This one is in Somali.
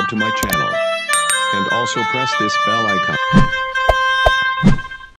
to my channel. And also press this bell icon.